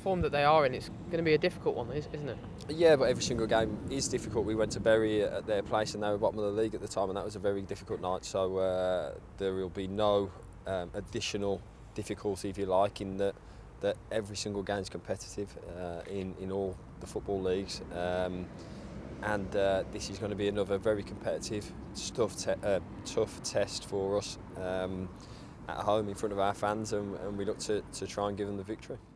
form that they are in, it's going to be a difficult one, isn't it? Yeah, but every single game is difficult. We went to Bury at their place and they were bottom of the league at the time, and that was a very difficult night. So there will be no additional difficulty, if you like, in that every single game is competitive in all the football leagues. And this is going to be another very competitive, tough test for us at home in front of our fans, and we look to try and give them the victory.